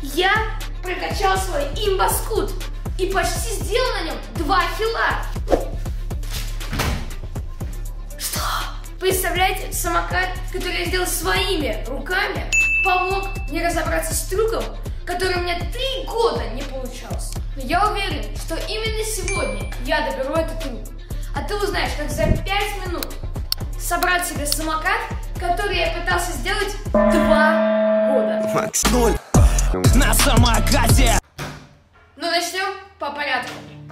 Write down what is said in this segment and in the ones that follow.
Я прокачал свой имбоскут и почти сделал на нем 2 килла. Что? Представляете, самокат, который я сделал своими руками, помог мне разобраться с трюком, который у меня 3 года не получался. Но я уверен, что именно сегодня я доберу этот трюк. А ты узнаешь, как за 5 минут собрать себе самокат, который я пытался сделать 2 года. Макс 0 на самокате. Ну, начнем по порядку.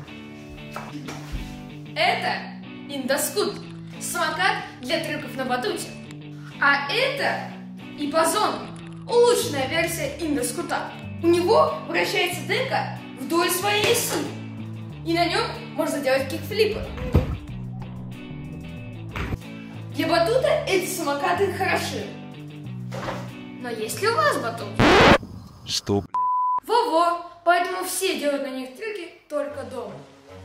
Это индоскут, самокат для трюков на батуте. А это ипозон, улучшенная версия индоскута. У него вращается дека вдоль своей оси, и на нем можно делать кикфлипы. Для батута эти самокаты хороши. Но есть ли у вас батут? Что, блядь? Во-во, поэтому все делают на них трюки только дома.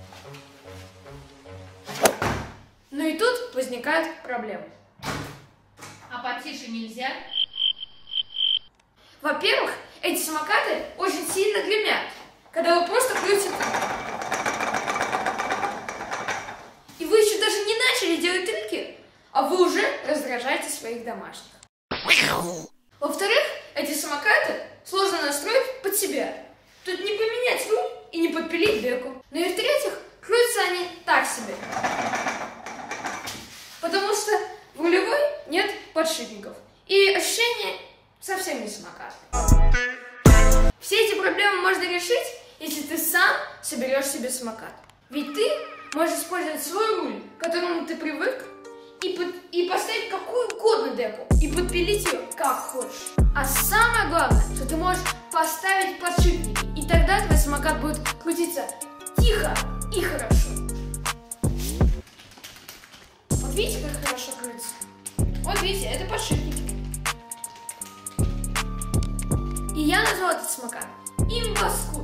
Ну и тут возникают проблемы. А потише нельзя? Во-первых, эти самокаты очень сильно гремят, когда вы просто крутите. И вы еще даже не начали делать трюки, а вы уже раздражаете своих домашних. Во-вторых, эти самокаты сложно настроить под себя. Тут не поменять руль и не подпилить деку. Ну и в-третьих, крутятся они так себе. Потому что в рулевой нет подшипников. И ощущение совсем не самокатное. Все эти проблемы можно решить, если ты сам соберешь себе самокат. Ведь ты можешь использовать свой руль, к которому ты привык, и поставить какую угодно деку, и подпилить ее как хочешь. А самое главное, что ты можешь поставить подшипники, и тогда твой самокат будет крутиться тихо и хорошо. Вот видите, как хорошо крутится? Вот видите, это подшипники. И я назвал этот самокат имбоскут.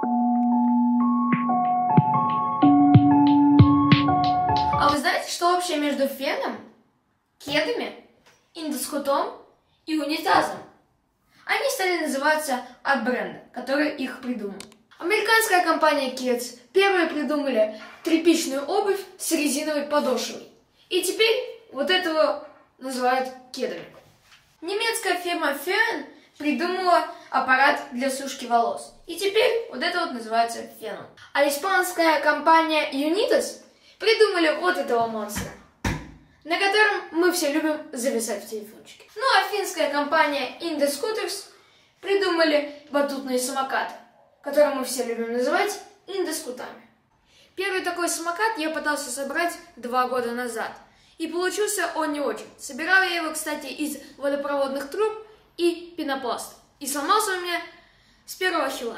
А вы знаете, что общее между феном, кедами, индоскутом и унитазом? Они стали называться от бренда, который их придумал. Американская компания Keds первые придумали тряпичную обувь с резиновой подошвой. И теперь вот этого называют кедами. Немецкая фирма Föhn придумала аппарат для сушки волос. И теперь вот это вот называется феном. А испанская компания Unitas придумали вот этого монстра, на котором мы все любим зависать в телефончике. Ну а финская компания Indoscooters придумали батутные самокаты, которые мы все любим называть индоскутами. Первый такой самокат я пытался собрать 2 года назад. И получился он не очень. Собирал я его, кстати, из водопроводных труб и пенопласта. И сломался у меня с 1-го хила.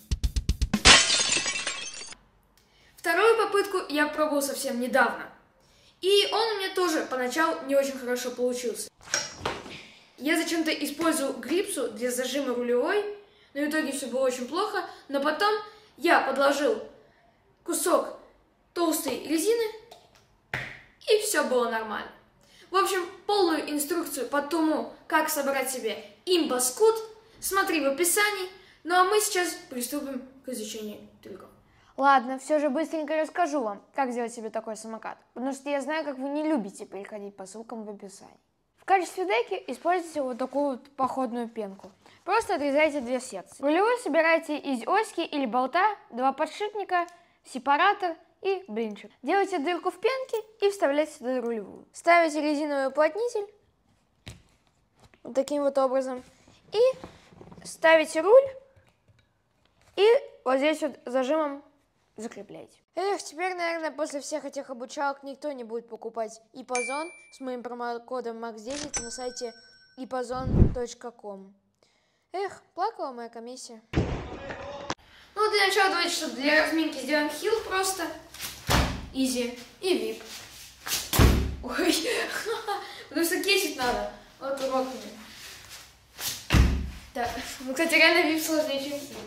Вторую попытку я пробовал совсем недавно. И он у меня тоже поначалу не очень хорошо получился. Я зачем-то использовал грипсу для зажима рулевой, но в итоге все было очень плохо. Но потом я подложил кусок толстой резины, и все было нормально. В общем, полную инструкцию по тому, как собрать себе имбоскут, смотри в описании. Ну а мы сейчас приступим к изучению трюков. Ладно, все же быстренько расскажу вам, как сделать себе такой самокат, потому что я знаю, как вы не любите переходить по ссылкам в описании. В качестве деки используйте вот такую вот походную пенку. Просто отрезайте 2 секции. Рулевой собирайте из оськи или болта, 2 подшипника, сепаратор и блинчик. Делайте дырку в пенке и вставляйте сюда рулевую. Ставите резиновый уплотнитель вот таким вот образом и ставите руль и вот здесь вот зажимом закрепляйте. Эх, теперь, наверное, после всех этих обучалок никто не будет покупать ипозон с моим промокодом MAX10 на сайте ipozon.com. Эх, плакала моя комиссия. Ну, для начала давайте, чтобы для разминки сделаем хил просто. Изи и вип. Ой, потому что кесить надо. Вот уроками. Да, ну, кстати, реально вип сложнее, чем хил.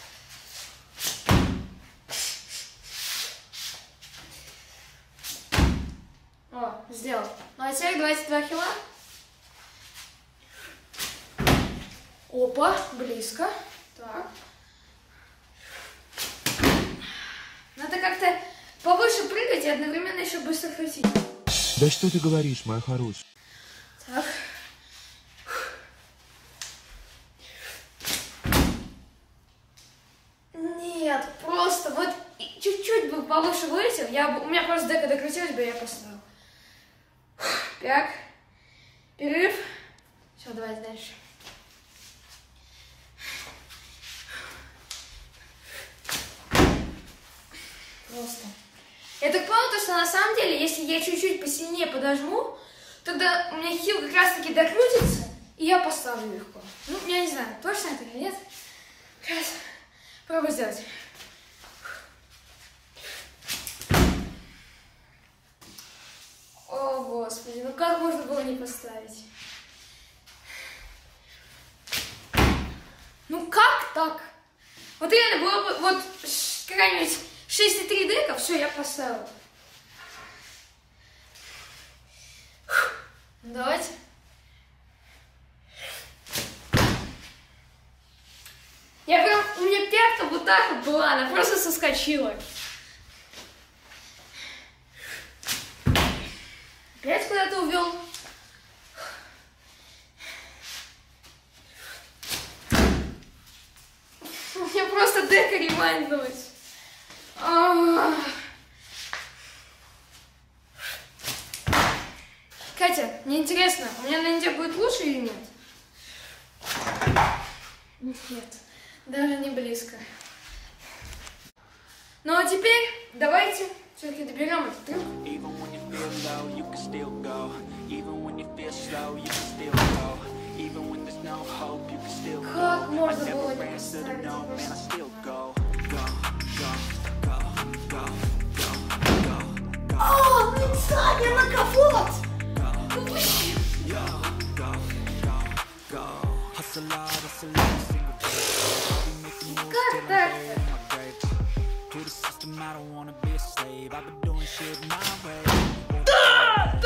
О, сделал. Ну, а теперь давайте 2 хила. Опа, близко. Так. раскрутить. Да что ты говоришь, моя хорошая? Так. Нет, просто вот чуть-чуть бы повыше вылетел, у меня просто дека докрутилась бы, я поставил. Так. Перерыв. Все, давайте дальше. Просто. Я так поняла, что на самом деле, если я чуть-чуть посильнее подожму, тогда у меня хил как раз таки докрутится, и я поставлю легко. Ну, я не знаю, точно это или нет. Сейчас попробую сделать. О, Господи, ну как можно было не поставить? Ну как так? Вот реально было бы вот какая-нибудь 6,3 дека, все, я поставила. Давайте. Я прям, у меня пятка вот так вот была, она просто соскочила. Опять куда-то увел. У меня просто дека ремайнднулась. Катя, мне интересно, у меня на Инде будет лучше или нет? Нет, даже не близко. Ну а теперь давайте все-таки доберем этот трюк. Как можно было не поставить? О, ну Саня, на капот! Ну почему? Как так-то? Да!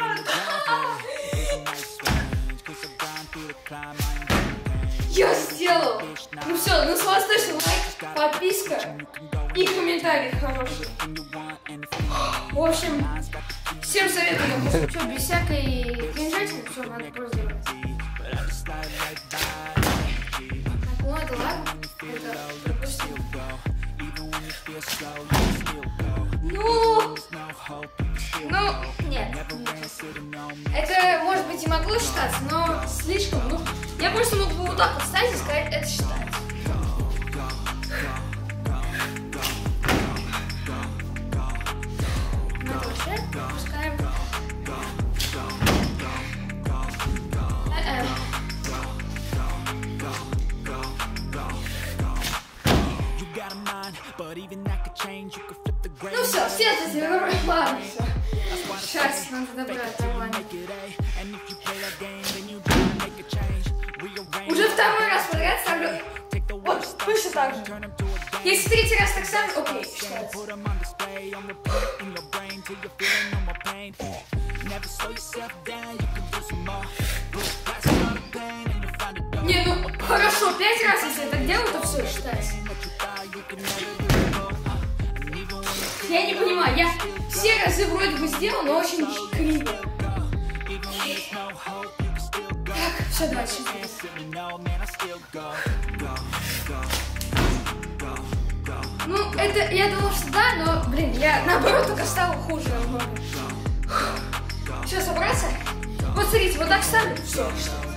Я сделал! Ну все, ну с вас точно лайк, подписка и комментарий хороший. В общем, всем советую, что без всякой кринжатины, все надо просто делать. Так, ну это ладно, это допустим. Ну, нет. Это, может быть, и могло считаться, но слишком, ну, я просто мог бы вот так вот встать и сказать, это считается. Ну, это вообще пропускаем. Ну все, все это сделали. Ладно, все. Сейчас надо добрать нормально. Уже второй раз подряд ставлю. Вот, точно так же. Если третий раз так ставлю, окей, считается. Не, ну хорошо, 5 раз, если я так делаю, то все считается. Я не понимаю, я все разы вроде бы сделал, но очень криво. Так, все, дальше. Ну, это, я думал, что да, но, блин, я наоборот только стал хуже. Все, собраться? Вот смотрите, вот так ставлю, все,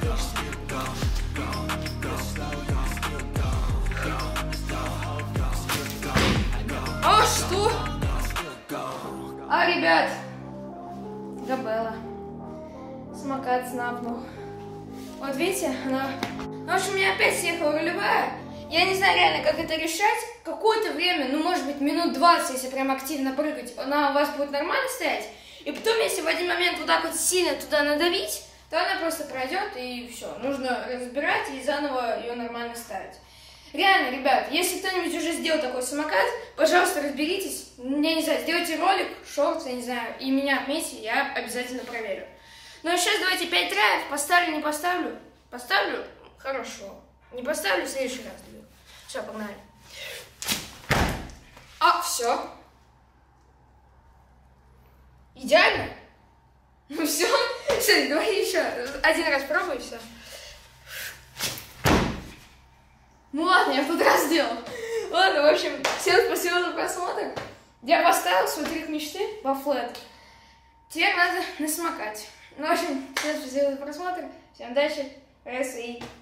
А что? А, ребят, Габелла. Самокат снапнул. Вот видите, она... В общем, у меня опять съехала рулевая. Я не знаю реально, как это решать. Какое-то время, ну, может быть, минут 20, если прям активно прыгать, она у вас будет нормально стоять. И потом, если в один момент вот так вот сильно туда надавить, то она просто пройдет, и все. Нужно разбирать и заново ее нормально ставить. Реально, ребят, если кто-нибудь уже сделал такой самокат, пожалуйста, разберитесь. Я не знаю, сделайте ролик, шорт, я не знаю, и меня отметьте, я обязательно проверю. Ну а сейчас давайте 5 траев, поставлю, не поставлю. Поставлю? Хорошо. Не поставлю, в следующий раз делаю. Все, погнали. А, все. Идеально? Ну все, давай еще. Один раз пробуй, и все. Ну ладно, я в тот раз сделал. Ладно, в общем, всем спасибо за просмотр. Я поставил свой трик мечты во флэт. Теперь надо на самокате. Ну, в общем, всем спасибо за просмотр. Всем удачи. Раз и